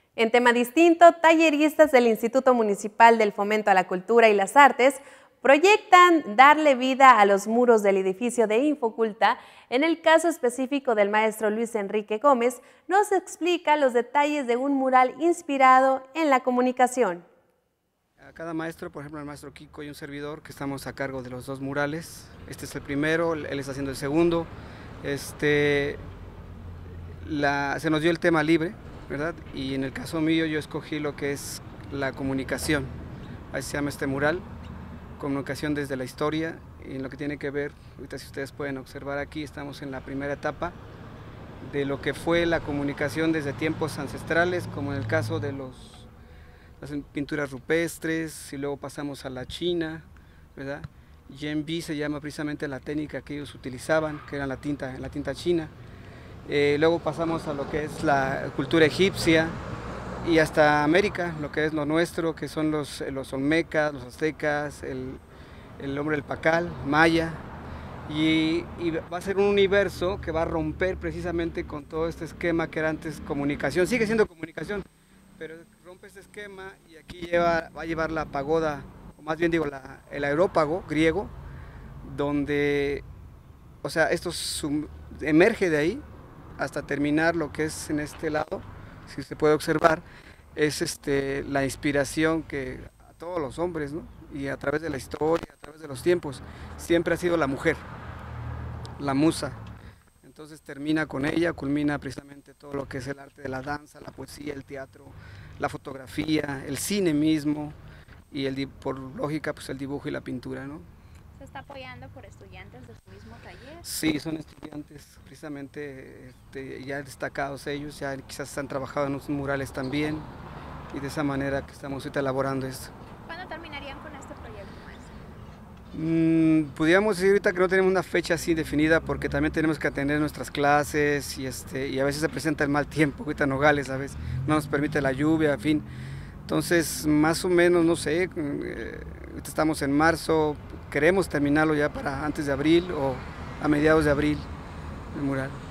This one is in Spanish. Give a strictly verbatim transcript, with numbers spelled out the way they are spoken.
En tema distinto, talleristas del Instituto Municipal del Fomento a la Cultura y las Artes proyectan darle vida a los muros del edificio de Infoculta. En el caso específico del maestro Luis Enrique Gómez, nos explica los detalles de un mural inspirado en la comunicación. A cada maestro, por ejemplo, el maestro Kiko y un servidor, que estamos a cargo de los dos murales. Este es el primero, él está haciendo el segundo. Este, la, se nos dio el tema libre, ¿verdad? Y en el caso mío yo escogí lo que es la comunicación. Así se llama este mural, comunicación desde la historia, y en lo que tiene que ver, ahorita si ustedes pueden observar aquí, estamos en la primera etapa de lo que fue la comunicación desde tiempos ancestrales, como en el caso de los las pinturas rupestres, y luego pasamos a la China, ¿verdad? Yenbi se llama precisamente la técnica que ellos utilizaban, que era la tinta, la tinta china. Eh, luego pasamos a lo que es la cultura egipcia y hasta América, lo que es lo nuestro, que son los, los olmecas, los aztecas, el, el hombre del Pacal, maya. Y, y va a ser un universo que va a romper precisamente con todo este esquema que era antes comunicación, sigue siendo comunicación, pero rompe este esquema y aquí lleva, va a llevar la pagoda, o más bien digo la, el aerópago griego, donde, o sea, esto sum, emerge de ahí hasta terminar lo que es en este lado, si se puede observar, es este, la inspiración que a todos los hombres, ¿no? Y a través de la historia, a través de los tiempos, siempre ha sido la mujer, la musa. Entonces termina con ella, culmina precisamente todo lo que es el arte de la danza, la poesía, el teatro, la fotografía, el cine mismo y el, por lógica pues el dibujo y la pintura, ¿no? ¿Se está apoyando por estudiantes de su mismo taller? Sí, son estudiantes precisamente este, ya destacados ellos, ya quizás han trabajado en los murales también y de esa manera que estamos ahorita elaborando esto. ¿Cuándo terminarían con este proyecto, maestro? Mm, pudiéramos decir ahorita que no tenemos una fecha así definida porque también tenemos que atender nuestras clases y, este, y a veces se presenta el mal tiempo, ahorita Nogales, ¿sabes? No nos permite la lluvia, en fin. Entonces, más o menos, no sé, eh, ahorita estamos en marzo, queremos terminarlo ya para antes de abril o a mediados de abril, el mural.